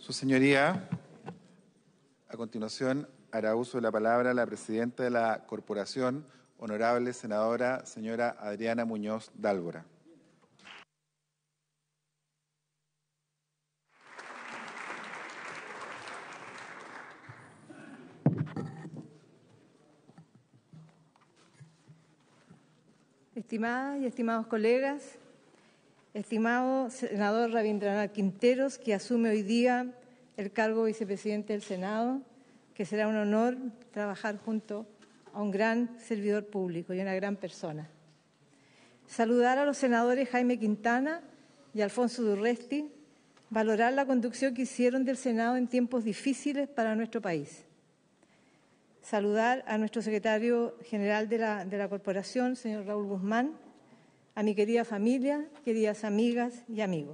Su señoría, a continuación hará uso de la palabra la presidenta de la Corporación, honorable senadora señora Adriana Muñoz Dálvora. Estimadas y estimados colegas, estimado senador Rabindranath Quinteros, que asume hoy día el cargo de vicepresidente del Senado, que será un honor trabajar junto a un gran servidor público y una gran persona. Saludar a los senadores Jaime Quintana y Alfonso Durresti, valorar la conducción que hicieron del Senado en tiempos difíciles para nuestro país. Saludar a nuestro secretario general de la Corporación, señor Raúl Guzmán, a mi querida familia, queridas amigas y amigos.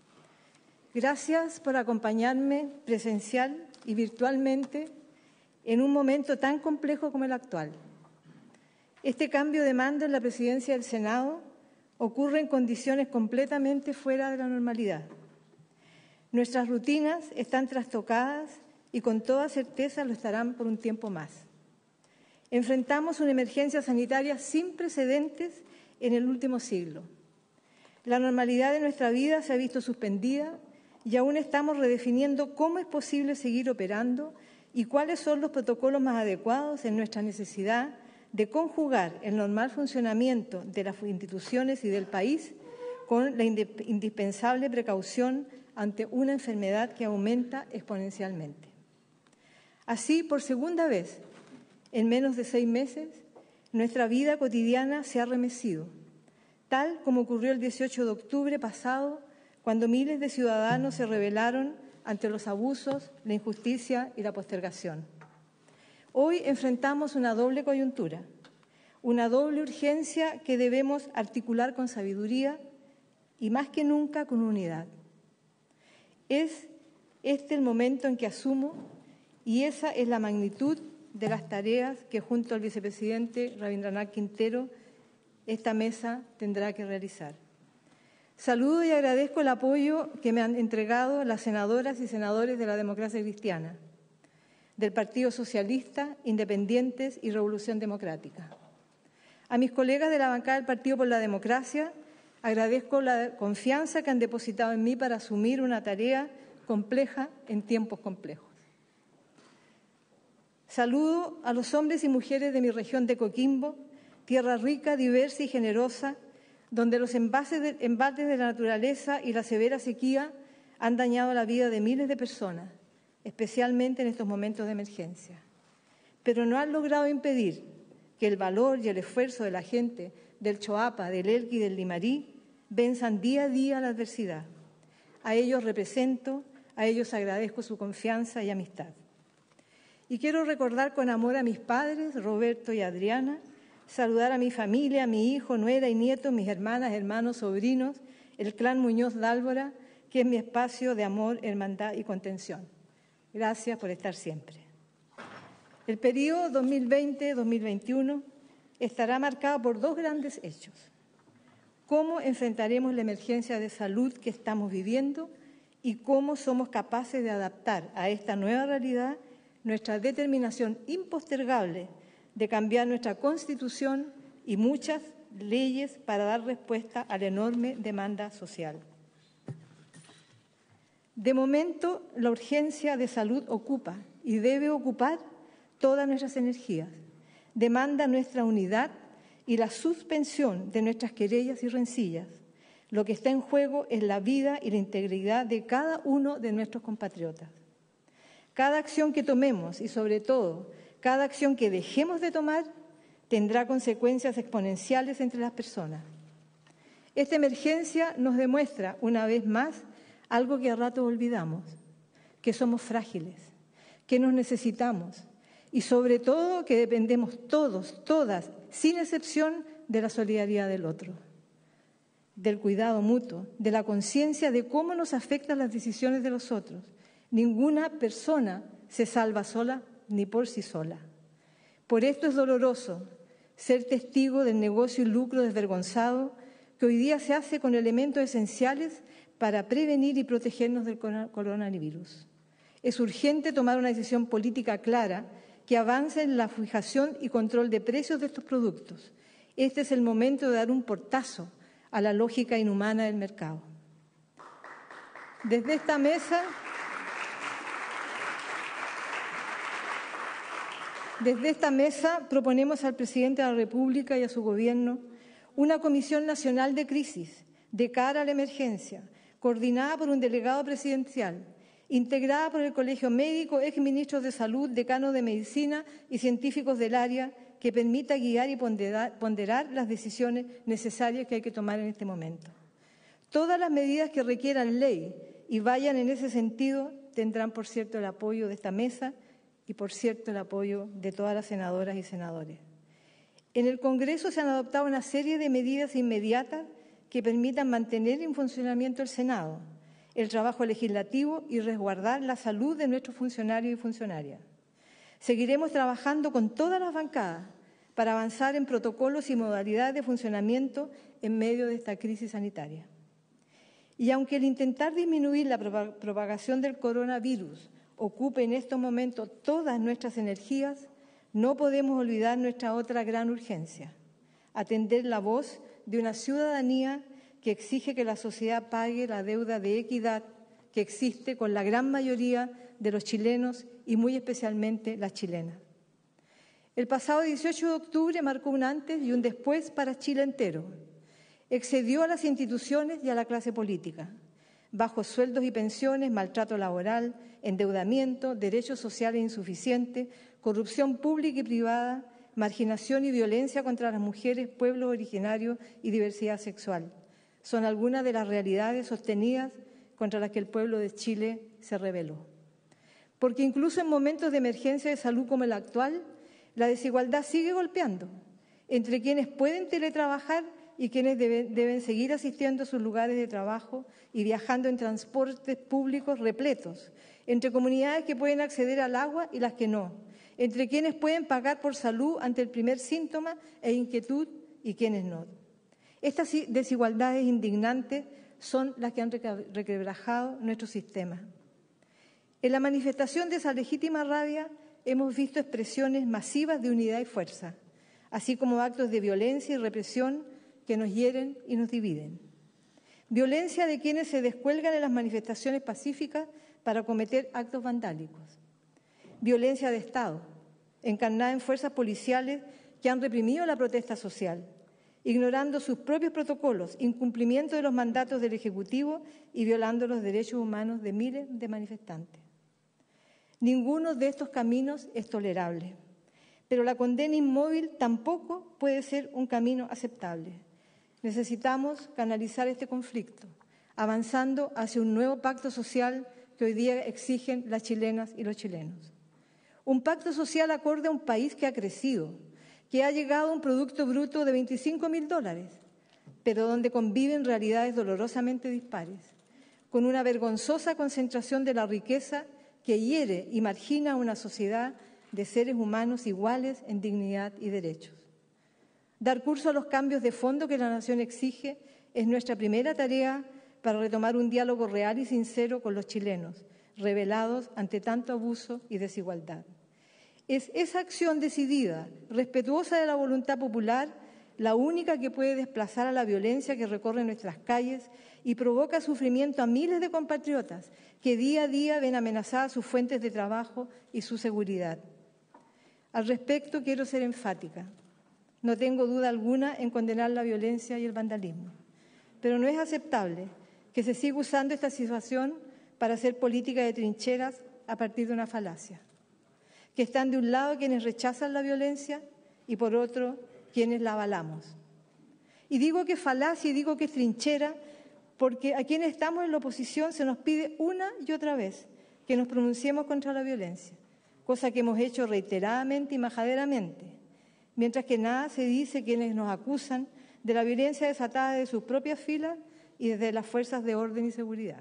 Gracias por acompañarme presencial y virtualmente en un momento tan complejo como el actual. Este cambio de mando en la presidencia del Senado ocurre en condiciones completamente fuera de la normalidad. Nuestras rutinas están trastocadas y con toda certeza lo estarán por un tiempo más. Enfrentamos una emergencia sanitaria sin precedentes en el último siglo. La normalidad de nuestra vida se ha visto suspendida y aún estamos redefiniendo cómo es posible seguir operando y cuáles son los protocolos más adecuados en nuestra necesidad de conjugar el normal funcionamiento de las instituciones y del país con la indispensable precaución ante una enfermedad que aumenta exponencialmente. Así, por segunda vez, en menos de 6 meses, nuestra vida cotidiana se ha remecido, tal como ocurrió el 18 de octubre pasado, cuando miles de ciudadanos se rebelaron ante los abusos, la injusticia y la postergación. Hoy enfrentamos una doble coyuntura, una doble urgencia que debemos articular con sabiduría y más que nunca con unidad. Es este el momento en que asumo y esa es la magnitud de las tareas que junto al vicepresidente Rabindranath Quintero esta mesa tendrá que realizar. Saludo y agradezco el apoyo que me han entregado las senadoras y senadores de la Democracia Cristiana, del Partido Socialista, Independientes y Revolución Democrática. A mis colegas de la bancada del Partido por la Democracia, agradezco la confianza que han depositado en mí para asumir una tarea compleja en tiempos complejos. Saludo a los hombres y mujeres de mi región de Coquimbo, tierra rica, diversa y generosa, donde los embates de la naturaleza y la severa sequía han dañado la vida de miles de personas, especialmente en estos momentos de emergencia. Pero no han logrado impedir que el valor y el esfuerzo de la gente del Choapa, del Elqui y del Limarí venzan día a día la adversidad. A ellos represento, a ellos agradezco su confianza y amistad. Y quiero recordar con amor a mis padres, Roberto y Adriana, saludar a mi familia, a mi hijo, nuera y nieto, mis hermanas, hermanos, sobrinos, el clan Muñoz Dálvora, que es mi espacio de amor, hermandad y contención. Gracias por estar siempre. El periodo 2020-2021 estará marcado por 2 grandes hechos. Cómo enfrentaremos la emergencia de salud que estamos viviendo y cómo somos capaces de adaptar a esta nueva realidad nuestra determinación impostergable de cambiar nuestra Constitución y muchas leyes para dar respuesta a la enorme demanda social. De momento, la urgencia de salud ocupa y debe ocupar todas nuestras energías. Demanda nuestra unidad y la suspensión de nuestras querellas y rencillas. Lo que está en juego es la vida y la integridad de cada uno de nuestros compatriotas. Cada acción que tomemos y, sobre todo, cada acción que dejemos de tomar tendrá consecuencias exponenciales entre las personas. Esta emergencia nos demuestra, una vez más, algo que a rato olvidamos, que somos frágiles, que nos necesitamos y, sobre todo, que dependemos todos, todas, sin excepción, de la solidaridad del otro, del cuidado mutuo, de la conciencia de cómo nos afectan las decisiones de los otros. Ninguna persona se salva sola ni por sí sola. Por esto es doloroso ser testigo del negocio y lucro desvergonzado que hoy día se hace con elementos esenciales para prevenir y protegernos del coronavirus. Es urgente tomar una decisión política clara que avance en la fijación y control de precios de estos productos. Este es el momento de dar un portazo a la lógica inhumana del mercado. Desde esta mesa proponemos al presidente de la República y a su Gobierno una Comisión Nacional de Crisis de cara a la emergencia, coordinada por un delegado presidencial, integrada por el Colegio Médico, exministros de Salud, decanos de Medicina y científicos del área, que permita guiar y ponderar las decisiones necesarias que hay que tomar en este momento. Todas las medidas que requieran ley y vayan en ese sentido tendrán, por cierto, el apoyo de esta mesa y, por cierto, el apoyo de todas las senadoras y senadores. En el Congreso se han adoptado una serie de medidas inmediatas que permitan mantener en funcionamiento el Senado, el trabajo legislativo y resguardar la salud de nuestros funcionarios y funcionarias. Seguiremos trabajando con todas las bancadas para avanzar en protocolos y modalidades de funcionamiento en medio de esta crisis sanitaria. Y aunque el intentar disminuir la propagación del coronavirus ocupe en estos momentos todas nuestras energías, no podemos olvidar nuestra otra gran urgencia: atender la voz de una ciudadanía que exige que la sociedad pague la deuda de equidad que existe con la gran mayoría de los chilenos y muy especialmente las chilenas. El pasado 18 de octubre marcó un antes y un después para Chile entero. Excedió a las instituciones y a la clase política. Bajos sueldos y pensiones, maltrato laboral, endeudamiento, derechos sociales insuficientes, corrupción pública y privada, marginación y violencia contra las mujeres, pueblos originarios y diversidad sexual. Son algunas de las realidades sostenidas contra las que el pueblo de Chile se rebeló. Porque incluso en momentos de emergencia de salud como el actual, la desigualdad sigue golpeando entre quienes pueden teletrabajar y quienes deben seguir asistiendo a sus lugares de trabajo y viajando en transportes públicos repletos, entre comunidades que pueden acceder al agua y las que no, entre quienes pueden pagar por salud ante el primer síntoma e inquietud y quienes no. Estas desigualdades indignantes son las que han requebrajado nuestro sistema. En la manifestación de esa legítima rabia hemos visto expresiones masivas de unidad y fuerza, así como actos de violencia y represión que nos hieren y nos dividen. Violencia de quienes se descuelgan en las manifestaciones pacíficas para cometer actos vandálicos. Violencia de Estado, encarnada en fuerzas policiales que han reprimido la protesta social, ignorando sus propios protocolos, incumplimiento de los mandatos del Ejecutivo y violando los derechos humanos de miles de manifestantes. Ninguno de estos caminos es tolerable, pero la condena inmóvil tampoco puede ser un camino aceptable. Necesitamos canalizar este conflicto, avanzando hacia un nuevo pacto social que hoy día exigen las chilenas y los chilenos. Un pacto social acorde a un país que ha crecido, que ha llegado a un Producto Bruto de $25.000, pero donde conviven realidades dolorosamente dispares, con una vergonzosa concentración de la riqueza que hiere y margina a una sociedad de seres humanos iguales en dignidad y derechos. Dar curso a los cambios de fondo que la nación exige es nuestra primera tarea para retomar un diálogo real y sincero con los chilenos, rebelados ante tanto abuso y desigualdad. Es esa acción decidida, respetuosa de la voluntad popular, la única que puede desplazar a la violencia que recorre nuestras calles y provoca sufrimiento a miles de compatriotas que día a día ven amenazadas sus fuentes de trabajo y su seguridad. Al respecto, quiero ser enfática. No tengo duda alguna en condenar la violencia y el vandalismo, pero no es aceptable que se siga usando esta situación para hacer política de trincheras a partir de una falacia, que están de un lado quienes rechazan la violencia y por otro quienes la avalamos. Y digo que es falacia y digo que es trinchera porque a quienes estamos en la oposición se nos pide una y otra vez que nos pronunciemos contra la violencia, cosa que hemos hecho reiteradamente y majaderamente, mientras que nada se dice quienes nos acusan de la violencia desatada de sus propias filas y desde las fuerzas de orden y seguridad.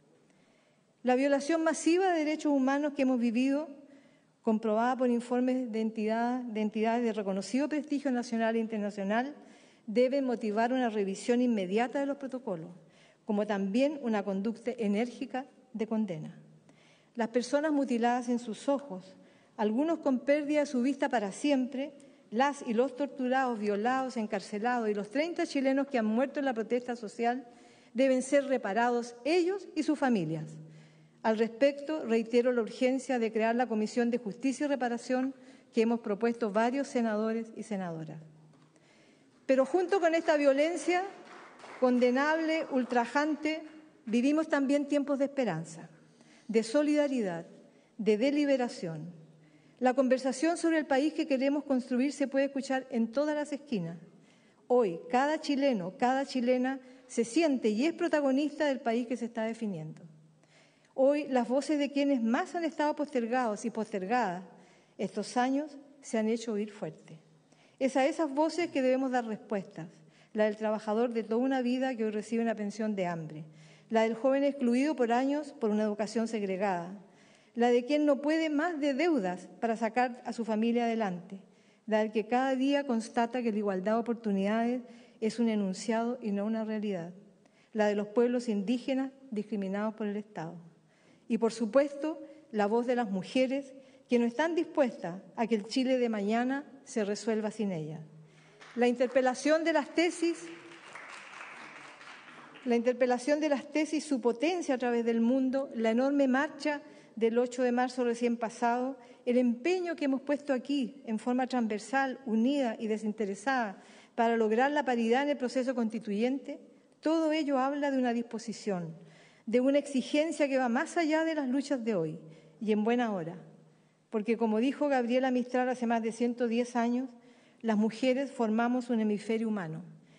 La violación masiva de derechos humanos que hemos vivido, comprobada por informes de entidades de reconocido prestigio nacional e internacional, debe motivar una revisión inmediata de los protocolos, como también una conducta enérgica de condena. las personas mutiladas en sus ojos, algunos con pérdida de su vista para siempre, las y los torturados, violados, encarcelados y los 30 chilenos que han muerto en la protesta social deben ser reparados ellos y sus familias. Al respecto, reitero la urgencia de crear la Comisión de Justicia y Reparación que hemos propuesto varios senadores y senadoras. Pero junto con esta violencia condenable, ultrajante, vivimos también tiempos de esperanza, de solidaridad, de deliberación. La conversación sobre el país que queremos construir se puede escuchar en todas las esquinas. Hoy, cada chileno, cada chilena se siente y es protagonista del país que se está definiendo. Hoy, las voces de quienes más han estado postergados y postergadas estos años se han hecho oír fuerte. Es a esas voces que debemos dar respuestas, la del trabajador de toda una vida que hoy recibe una pensión de hambre, la del joven excluido por años por una educación segregada, la de quien no puede más de deudas para sacar a su familia adelante, la del que cada día constata que la igualdad de oportunidades es un enunciado y no una realidad, la de los pueblos indígenas discriminados por el Estado. Y, por supuesto, la voz de las mujeres que no están dispuestas a que el Chile de mañana se resuelva sin ellas. La interpelación de las tesis, su potencia a través del mundo, la enorme marcha del 8 de marzo recién pasado, el empeño que hemos puesto aquí en forma transversal, unida y desinteresada para lograr la paridad en el proceso constituyente, todo ello habla de una disposición, de una exigencia que va más allá de las luchas de hoy y en buena hora. Porque, como dijo Gabriela Mistral hace más de 110 años, las mujeres formamos un hemisferio humano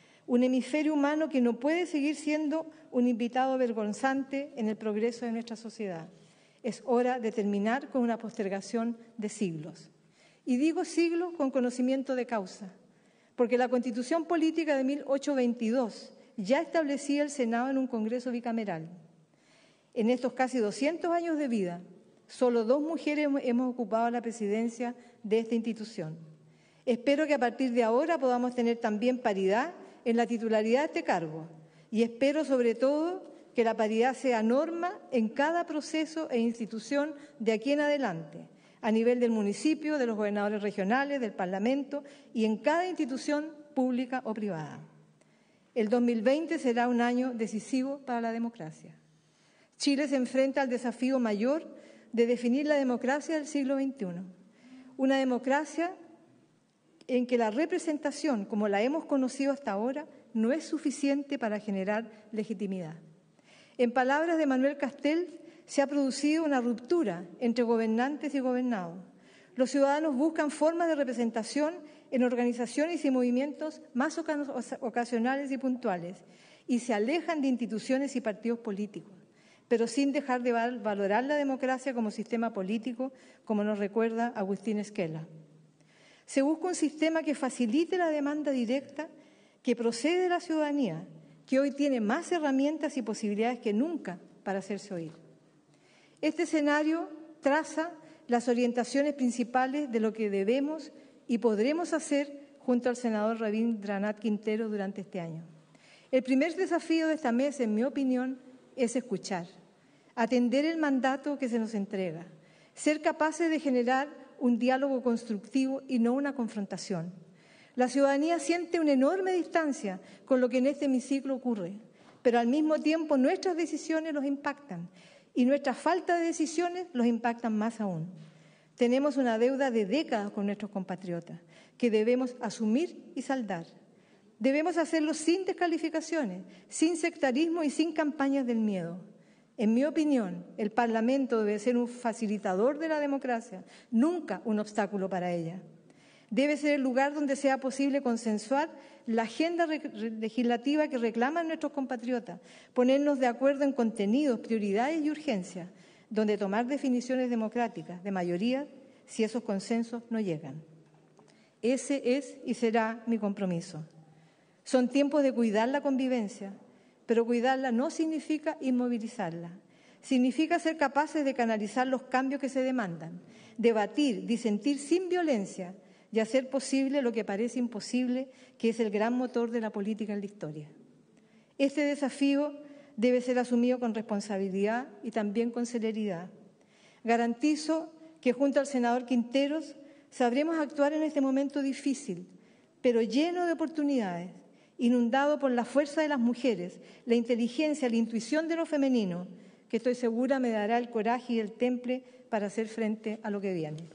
que no puede seguir siendo un invitado vergonzante en el progreso de nuestra sociedad. Es hora de terminar con una postergación de siglos. Y digo siglos con conocimiento de causa, porque la Constitución Política de 1822 ya establecía el Senado en un Congreso bicameral. En estos casi 200 años de vida, solo 2 mujeres hemos ocupado la presidencia de esta institución. Espero que a partir de ahora podamos tener también paridad en la titularidad de este cargo y espero sobre todo que la paridad sea norma en cada proceso e institución de aquí en adelante, a nivel del municipio, de los gobernadores regionales, del Parlamento y en cada institución pública o privada. El 2020 será un año decisivo para la democracia. Chile se enfrenta al desafío mayor de definir la democracia del siglo XXI. Una democracia en que la representación, como la hemos conocido hasta ahora, no es suficiente para generar legitimidad. En palabras de Manuel Castells, se ha producido una ruptura entre gobernantes y gobernados. Los ciudadanos buscan formas de representación en organizaciones y movimientos más ocasionales y puntuales y se alejan de instituciones y partidos políticos, pero sin dejar de valorar la democracia como sistema político, como nos recuerda Agustín Esquela. Se busca un sistema que facilite la demanda directa que procede de la ciudadanía, que hoy tiene más herramientas y posibilidades que nunca para hacerse oír. Este escenario traza las orientaciones principales de lo que debemos y podremos hacer junto al senador Rabindranath Quintero durante este año. El primer desafío de esta mesa, en mi opinión, es escuchar, atender el mandato que se nos entrega, ser capaces de generar un diálogo constructivo y no una confrontación. La ciudadanía siente una enorme distancia con lo que en este hemiciclo ocurre, pero al mismo tiempo nuestras decisiones los impactan y nuestra falta de decisiones los impactan más aún. Tenemos una deuda de décadas con nuestros compatriotas que debemos asumir y saldar. Debemos hacerlo sin descalificaciones, sin sectarismo y sin campañas del miedo. En mi opinión, el Parlamento debe ser un facilitador de la democracia, nunca un obstáculo para ella. Debe ser el lugar donde sea posible consensuar la agenda legislativa que reclaman nuestros compatriotas, ponernos de acuerdo en contenidos, prioridades y urgencias, donde tomar definiciones democráticas de mayoría si esos consensos no llegan. Ese es y será mi compromiso. Son tiempos de cuidar la convivencia, pero cuidarla no significa inmovilizarla. Significa ser capaces de canalizar los cambios que se demandan, debatir, disentir sin violencia y hacer posible lo que parece imposible, que es el gran motor de la política en la historia. Este desafío debe ser asumido con responsabilidad y también con celeridad. Garantizo que junto al senador Quinteros sabremos actuar en este momento difícil, pero lleno de oportunidades, inundado por la fuerza de las mujeres, la inteligencia, la intuición de lo femenino, que estoy segura me dará el coraje y el temple para hacer frente a lo que viene.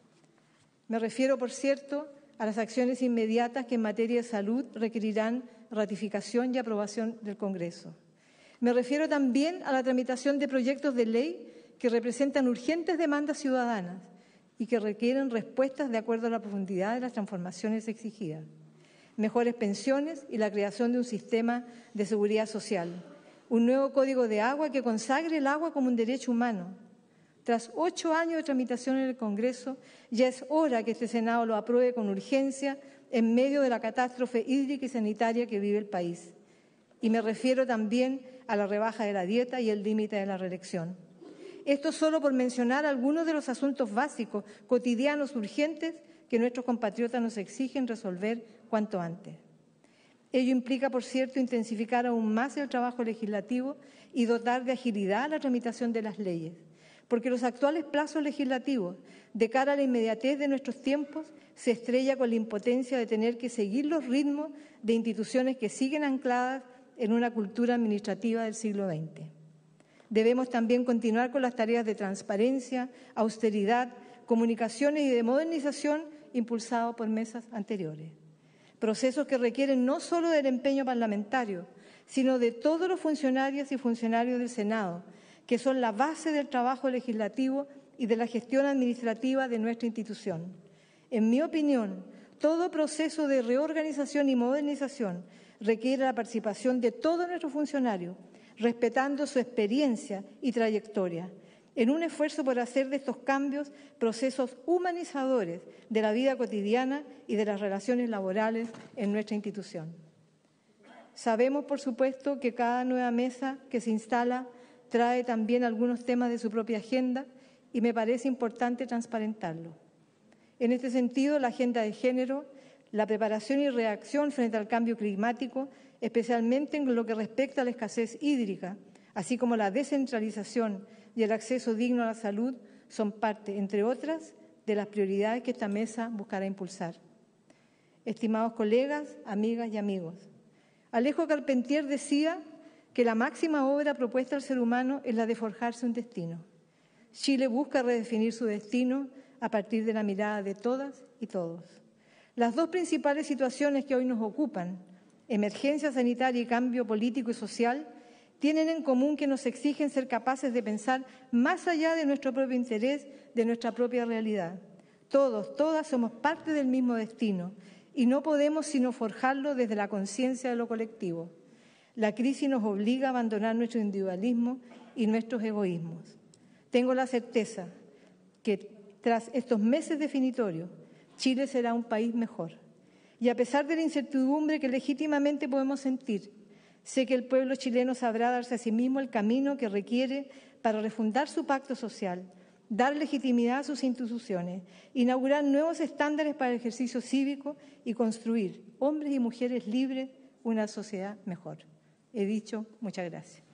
Me refiero, por cierto, a las acciones inmediatas que en materia de salud requerirán ratificación y aprobación del Congreso. Me refiero también a la tramitación de proyectos de ley que representan urgentes demandas ciudadanas y que requieren respuestas de acuerdo a la profundidad de las transformaciones exigidas. Mejores pensiones y la creación de un sistema de seguridad social. Un nuevo código de agua que consagre el agua como un derecho humano. Tras 8 años de tramitación en el Congreso, ya es hora que este Senado lo apruebe con urgencia en medio de la catástrofe hídrica y sanitaria que vive el país. Y me refiero también a la rebaja de la dieta y el límite de la reelección. Esto solo por mencionar algunos de los asuntos básicos, cotidianos, urgentes, que nuestros compatriotas nos exigen resolver cuanto antes. Ello implica, por cierto, intensificar aún más el trabajo legislativo y dotar de agilidad la tramitación de las leyes, porque los actuales plazos legislativos, de cara a la inmediatez de nuestros tiempos, se estrella con la impotencia de tener que seguir los ritmos de instituciones que siguen ancladas en una cultura administrativa del siglo XX. Debemos también continuar con las tareas de transparencia, austeridad, comunicaciones y de modernización impulsados por mesas anteriores. Procesos que requieren no solo del empeño parlamentario, sino de todos los funcionarias y funcionarios del Senado, que son la base del trabajo legislativo y de la gestión administrativa de nuestra institución. En mi opinión, todo proceso de reorganización y modernización requiere la participación de todos nuestros funcionarios, respetando su experiencia y trayectoria, en un esfuerzo por hacer de estos cambios procesos humanizadores de la vida cotidiana y de las relaciones laborales en nuestra institución. Sabemos, por supuesto, que cada nueva mesa que se instala trae también algunos temas de su propia agenda y me parece importante transparentarlo. En este sentido, la agenda de género, la preparación y reacción frente al cambio climático, especialmente en lo que respecta a la escasez hídrica, así como la descentralización y el acceso digno a la salud, son parte, entre otras, de las prioridades que esta mesa buscará impulsar. Estimados colegas, amigas y amigos, Alejo Carpentier decía que la máxima obra propuesta al ser humano es la de forjarse un destino. Chile busca redefinir su destino a partir de la mirada de todas y todos. Las dos principales situaciones que hoy nos ocupan, emergencia sanitaria y cambio político y social, tienen en común que nos exigen ser capaces de pensar más allá de nuestro propio interés, de nuestra propia realidad. Todos, todas somos parte del mismo destino y no podemos sino forjarlo desde la conciencia de lo colectivo. La crisis nos obliga a abandonar nuestro individualismo y nuestros egoísmos. Tengo la certeza que tras estos meses definitorios, Chile será un país mejor. Y a pesar de la incertidumbre que legítimamente podemos sentir, sé que el pueblo chileno sabrá darse a sí mismo el camino que requiere para refundar su pacto social, dar legitimidad a sus instituciones, inaugurar nuevos estándares para el ejercicio cívico y construir, hombres y mujeres libres, una sociedad mejor. He dicho, muchas gracias.